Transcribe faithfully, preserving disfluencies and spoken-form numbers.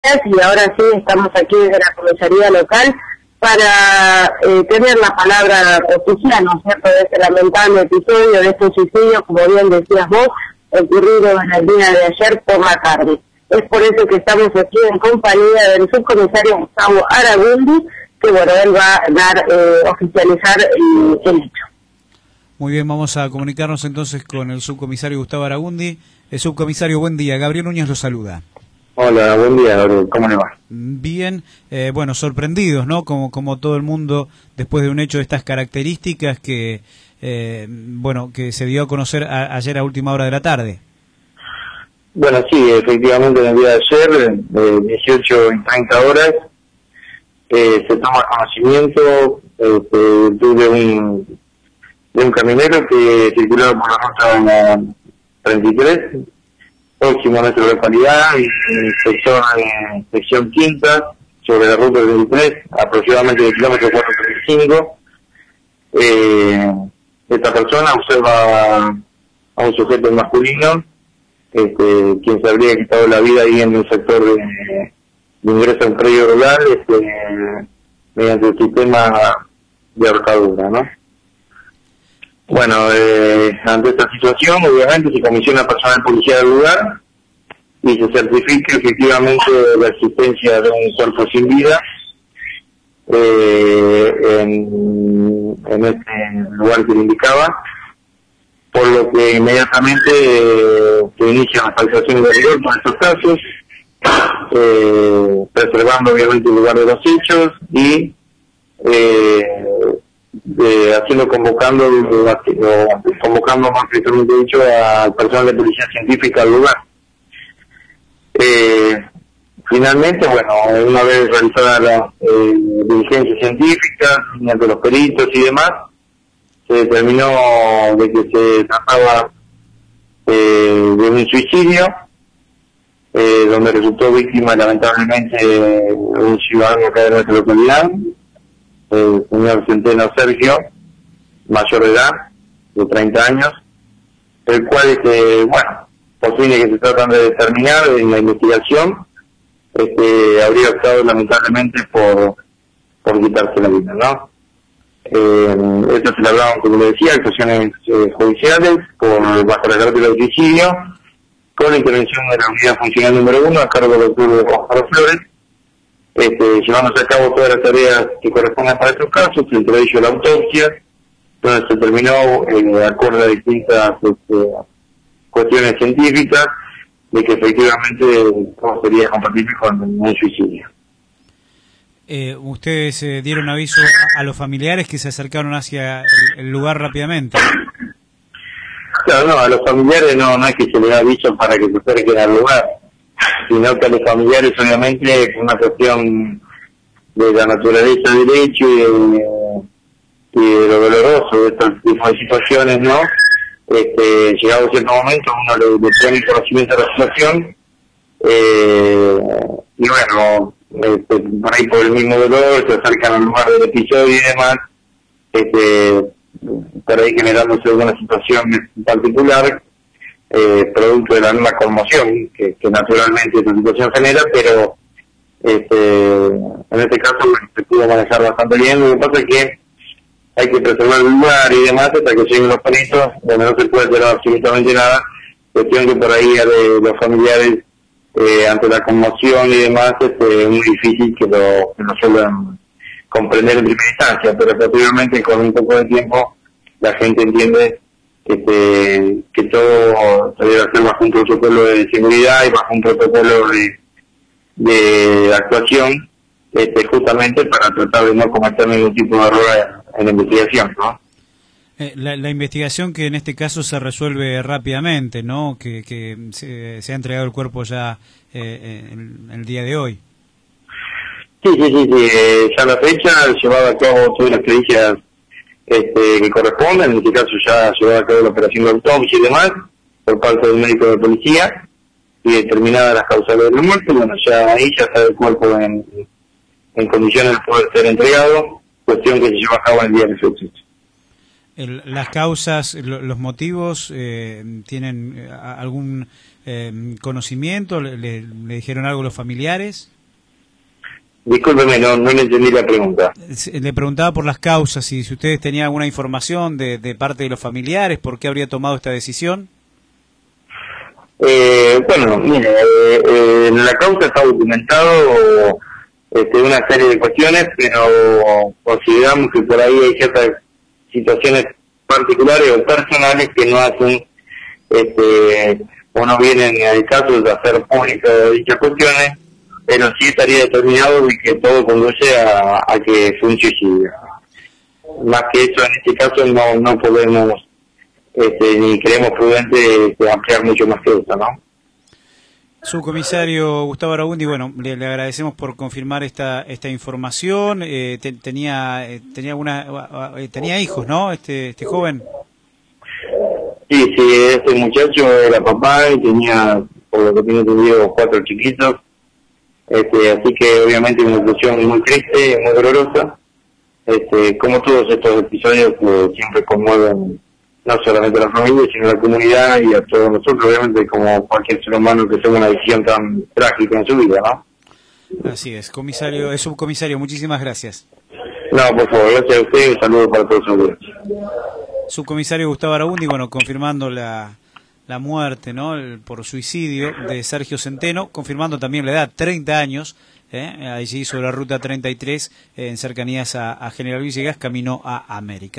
Y ahora sí estamos aquí desde la comisaría local para eh, tener la palabra oficial, ¿no es cierto?, de este lamentable episodio, de este suicidio, como bien decías vos, ocurrido en el día de ayer por la tarde. Es por eso que estamos aquí en compañía del subcomisario Gustavo Aragundi, que bueno, él va a dar, eh, oficializar el, el hecho. Muy bien, vamos a comunicarnos entonces con el subcomisario Gustavo Aragundi. El subcomisario, buen día. Gabriel Núñez lo saluda. Hola, buen día, Gabriel. ¿Cómo le va? Bien, eh, bueno, sorprendidos, ¿no? Como, como todo el mundo, después de un hecho de estas características que, eh, bueno, que se dio a conocer a, ayer a última hora de la tarde. Bueno, sí, efectivamente en el día de ayer, de dieciocho y treinta horas, eh, se toma conocimiento este, de un de un camionero que circulaba por la ruta treinta y tres, próximo a nuestra localidad, en sector eh, sección quinta, sobre la ruta treinta y tres, aproximadamente del kilómetro cuatrocientos treinta y cinco. Eh, esta persona observa a un sujeto masculino, este, quien se habría quitado la vida ahí en el sector de, de ingreso a un predio rural, este, mediante el sistema de ahorcadura, ¿no? Bueno, eh, ante esta situación, obviamente se comisiona personal policial del lugar y se certifica efectivamente la existencia de un cuerpo sin vida eh, en, en este lugar que le indicaba, por lo que inmediatamente eh, se inician las actuaciones de rigor para estos casos, eh, preservando obviamente el lugar de los hechos y eh, Eh, haciendo convocando o convocando más precisamente dicho al personal de policía científica al lugar. Eh, finalmente, bueno, una vez realizada la eh, diligencia científica, mediante los peritos y demás, se determinó de que se trataba eh, de un suicidio, eh, donde resultó víctima lamentablemente un ciudadano acá de nuestra localidad, el señor Centeno Sergio, mayor de edad, de treinta años, el cual, este, bueno, por fines que se tratan de determinar en la investigación, este, habría optado lamentablemente por, por quitarse la vida, ¿no? Eh, esto se le hablaban, como le decía, actuaciones eh, judiciales, por bajo la carátula de suicidio, con la intervención de la unidad funcional número uno, a cargo del doctor Juan Carlos Flores, Este, llevándose a cabo todas las tareas que correspondan para estos casos, entre ellos la autopsia, donde se terminó eh, acorde a distintas este, cuestiones científicas de que efectivamente todo sería compatible con un suicidio. Eh, ¿Ustedes eh, dieron aviso a, a los familiares que se acercaron hacia el, el lugar rápidamente? Claro, no, a los familiares no, no es que se les da aviso para que se acerquen al lugar, sino que a los familiares obviamente es una cuestión de la naturaleza del hecho y de, y de lo doloroso de estos tipos de situaciones, ¿no? Este, llegado a cierto momento uno le, le pone conocimiento de la situación eh, y bueno, este, por ahí por el mismo dolor se acercan al lugar del episodio y demás, este, por ahí generándose alguna situación en particular, Eh, producto de la misma conmoción que, que naturalmente esta situación genera, pero este, en este caso se pudo manejar bastante bien. Lo que pasa es que hay que preservar el lugar y demás hasta que lleguen los peritos, donde no se puede hacer absolutamente nada, cuestión que por ahí de los familiares eh, ante la conmoción y demás este, es muy difícil que lo, que lo suelen comprender en primera instancia, pero posteriormente con un poco de tiempo la gente entiende Este, que todo se debe hacer bajo un protocolo de seguridad y bajo un protocolo de, de actuación, este, justamente para tratar de no cometer ningún tipo de error en, en la investigación, ¿no? Eh, la, la investigación que en este caso se resuelve rápidamente, ¿no? Que, que se, se ha entregado el cuerpo ya eh, en, en el día de hoy. Sí, sí, sí, sí. Eh, ya a la fecha llevado a cabo todas las pericias Este, que corresponden, en este caso ya llevó a cabo la operación de autopsia y demás, por parte del médico de policía, y determinadas las causales de la muerte, bueno, ya ahí ya está el cuerpo en, en condiciones de poder ser entregado, cuestión que se lleva a cabo en el día de los hechos. El, las causas, lo, los motivos, eh, ¿tienen algún eh, conocimiento? ¿Le, le, ¿Le dijeron algo los familiares? Discúlpeme, no, no le entendí la pregunta. Le preguntaba por las causas, si, si ustedes tenían alguna información de, de parte de los familiares, ¿por qué habría tomado esta decisión? Eh, bueno, mire, eh, eh, en la causa está documentado este, una serie de cuestiones, pero consideramos que por ahí hay ciertas situaciones particulares o personales que no hacen, este, o no vienen al caso de hacer públicas dichas cuestiones, pero sí estaría determinado de que todo conduce a, a que fue un suicidio. Más que eso, en este caso no no podemos, este, ni creemos prudente este, ampliar mucho más que eso, ¿no? Subcomisario Gustavo Aragundi, bueno, le, le agradecemos por confirmar esta esta información. Eh, te, tenía eh, tenía alguna eh, tenía hijos, ¿no? Este este joven. Sí, sí, este muchacho era papá y tenía, por lo que tengo entendido, cuatro chiquitos. Este, así que obviamente una situación muy triste, muy dolorosa, este, como todos estos episodios que siempre conmueven no solamente a la familia, sino a la comunidad y a todos nosotros, obviamente como cualquier ser humano que tenga una decisión tan trágica en su vida, ¿no? Así es, comisario, es subcomisario, muchísimas gracias. No, por favor, gracias a usted y un saludo para todos ustedes. Subcomisario Gustavo Aragundi, bueno, confirmando la la muerte, ¿no?, el, por suicidio de Sergio Centeno, confirmando también la edad, treinta años, ¿eh? allí sobre la ruta treinta y tres, eh, en cercanías a, a General Villegas, camino a América.